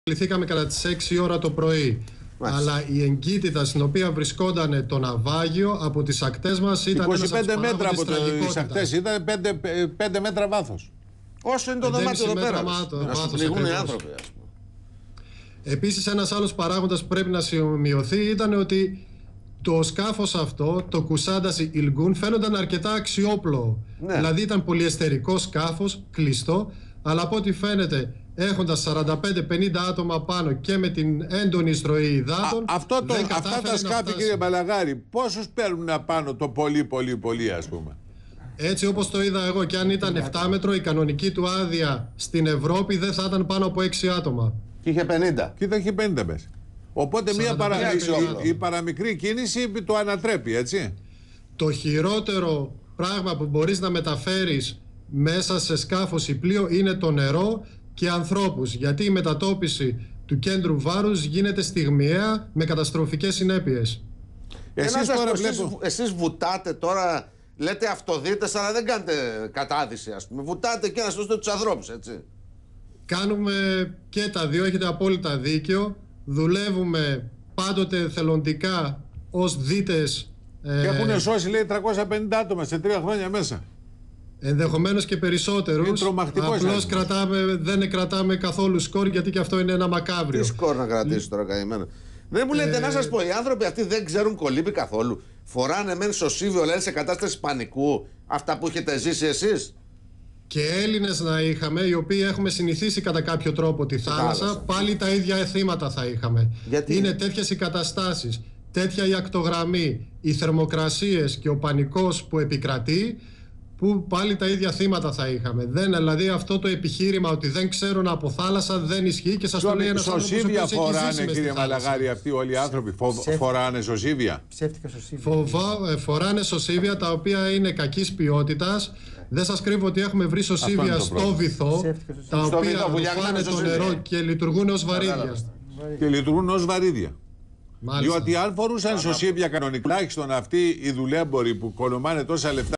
Κληθήκαμε κατά τις 6 ώρα το πρωί. Μάλιστα. Αλλά η εγκύτητα στην οποία βρισκόταν το ναυάγιο από τις ακτές μας ήταν 25 μέτρα από τις ακτές, ήταν 5 μέτρα βάθος. Όσο είναι το δωμάτιο εδώ πέρα. Να σου πνιγούν οι άνθρωποι, ας πούμε. Επίσης, ένας άλλος παράγοντας που πρέπει να σημειωθεί ήταν ότι το σκάφος αυτό, το Κουσάνταση Ιλγκούν, φαίνονταν αρκετά αξιόπλο. Ναι. Δηλαδή ήταν πολυεστερικό σκάφος, κλειστό, αλλά από ό,τι φαίνεται, έχοντας 45-50 άτομα πάνω και με την έντονη εισρωή υδάτων. Αυτά τα σκάφη, κύριε Μπαλαγάρη, πόσους παίρνουν απάνω το πολύ, ας πούμε. Έτσι όπως το είδα εγώ, και αν ήταν 7 μέτρο, η κανονική του άδεια στην Ευρώπη δεν θα ήταν πάνω από 6 άτομα. Και είχε 50. Και είχε 50 μέσα. Οπότε η παραμικρή κίνηση το ανατρέπει, έτσι. Το χειρότερο πράγμα που μπορείς να μεταφέρεις μέσα σε σκάφος ή πλοίο είναι το νερό και ανθρώπους, γιατί η μετατόπιση του κέντρου βάρους γίνεται στιγμιαία με καταστροφικές συνέπειες. Εσείς βουτάτε τώρα, λέτε αυτοδίτες, αλλά δεν κάνετε κατάδυση, ας πούμε. Βουτάτε και να σώσετε τους ανθρώπους, έτσι. Κάνουμε και τα δύο, έχετε απόλυτα δίκιο. Δουλεύουμε πάντοτε θελοντικά ως δίτες. Και έχουν σώσει, λέει, 350 άτομα σε 3 χρόνια μέσα. Ενδεχομένως και περισσότερους. Απλώς δεν κρατάμε καθόλου σκορ, γιατί και αυτό είναι ένα μακάβριο. Τι σκορ να κρατήσει τώρα, καημένο. Δεν μου λέτε, να σας πω, οι άνθρωποι αυτοί δεν ξέρουν κολύμπη καθόλου. Φοράνε μεν σωσίβιο, λένε σε κατάσταση πανικού, αυτά που έχετε ζήσει εσείς. Και Έλληνες να είχαμε, οι οποίοι έχουμε συνηθίσει κατά κάποιο τρόπο τη θάλασσα, πάλι τα ίδια θύματα θα είχαμε. Γιατί? Είναι τέτοιες οι καταστάσεις, τέτοια η ακτογραμμή, οι θερμοκρασίες και ο πανικός που επικρατεί, που πάλι τα ίδια θύματα θα είχαμε. Δηλαδή αυτό το επιχείρημα ότι δεν ξέρουν από θάλασσα δεν ισχύει, και σας το λέει ένας άνθρωπος που έχει φοράνε, κύριε Μαλαγάρη, αυτοί όλοι οι άνθρωποι. Φοράνε σωσίβια. Ψεύτικα σωσίβια. Φοράνε σωσίβια τα οποία είναι κακής ποιότητας. Δεν σας κρύβω ότι έχουμε βρει σωσίβια στο βυθό, τα οποία φάνε το νερό και λειτουργούν ως βαρύδια. Και λειτουργούν ως βαρύδια. Διότι αν φορούσαν σωσίβια κανονικά, τουλάχιστον αυτοί οι δουλέμποροι που κονομάνε τόσα λεφτά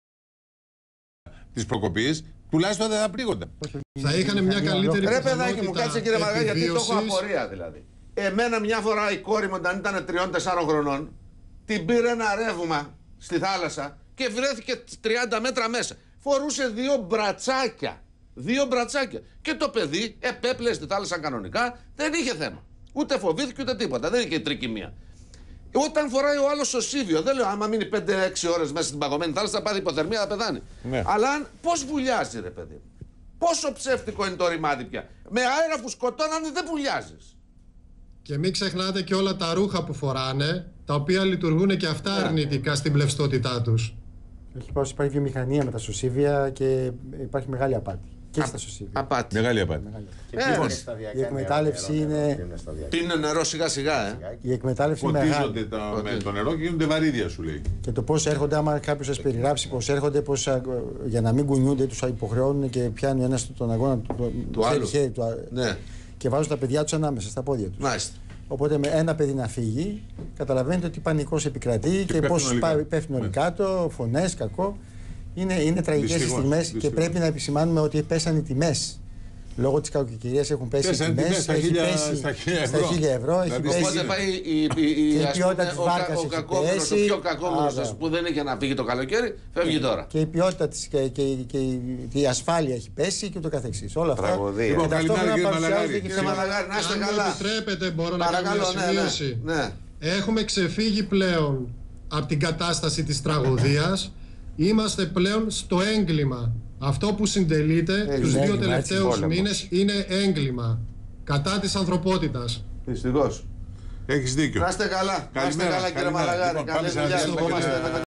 της προκοπής, τουλάχιστον δεν θα πλήγονται. Θα είχαν μια καλύτερη Ρε παιδάκι μου, κάτσε κύριε Μαργά, γιατί το έχω επιβίωσης. απορία δηλαδή. Εμένα μια φορά η κόρη μου, όταν ήταν 3-4 χρονών, την πήρε ένα ρεύμα στη θάλασσα και βρέθηκε 30 μέτρα μέσα. Φορούσε 2 μπρατσάκια. 2 μπρατσάκια. Και το παιδί επέπλεε στη θάλασσα κανονικά, δεν είχε θέμα. Ούτε φοβήθηκε ούτε τίποτα. Δεν είχε τρικυμία. Όταν φοράει ο άλλος σωσίβιο, δεν λέω άμα μείνει 5-6 ώρες μέσα στην παγωμένη θάλασσα, θα πάθει υποθερμία, θα πεθάνει. Ναι. Αλλά πώς βουλιάζει, ρε παιδί. Πόσο ψεύτικο είναι το ρημάδι πια. Με αέρα που σκοτώνανε δεν βουλιάζεις. Και μην ξεχνάτε και όλα τα ρούχα που φοράνε, τα οποία λειτουργούν και αυτά αρνητικά στην πλευστότητά τους. Υπάρχει βιομηχανία με τα σωσίβια και υπάρχει μεγάλη απάτη. Και στα σωσίβια. Απάτη. Μεγάλη απάτη. Η εκμετάλλευση είναι. Πίνει νερό σιγά-σιγά, Η εκμετάλλευση είναι μεγάλη. Φωτίζονται με το νερό και γίνονται βαρύδια, σου λέει. Και το πώς έρχονται, άμα κάποιος σας περιγράψει πώς έρχονται, για να μην κουνιούνται, τους υποχρεώνουν και πιάνουν ένας τον αγώνα του χέρι ναι. και βάζουν τα παιδιά τους ανάμεσα στα πόδια τους. Μάλιστα. Οπότε με ένα παιδί να φύγει, καταλαβαίνετε ότι πανικός επικρατεί και πώς πέφτουν όλοι κάτω, φωνές, κακό. Είναι τραγικές οι στιγμές και πρέπει να επισημάνουμε ότι πέσαν οι τιμές. Λόγω της κακοκαιρίας έχουν πέσει οι τιμές, στα 1.000 ευρώ. Οπότε πάει η ποιότητα της βάρκας ο κακόμενος, ο πιο κακόμενος που δεν είχε να φύγει το καλοκαίρι, φεύγει τώρα. Και η ποιότητα της και η ασφάλεια έχει πέσει και ούτω καθεξής. Όλα αυτά. Λοιπόν, καλημέρα κύριε Μαλαγάρη. Κύριε Μαλαγάρη, να είστε καλά. Αν μου επιτρέπετε, μπορώ να κάνω μια σημείωση. Ναι. Έχουμε ξεφύγει πλέον από την κατάσταση της τραγωδίας. Είμαστε πλέον στο έγκλημα. Αυτό που συντελείται τους 2 τελευταίους μήνες είναι έγκλημα κατά της ανθρωπότητας. Δυστυχώς. Έχεις δίκιο. Να είστε καλά. Να είστε καλά, κύριε Μαλαγάρη. Καλή δουλειά.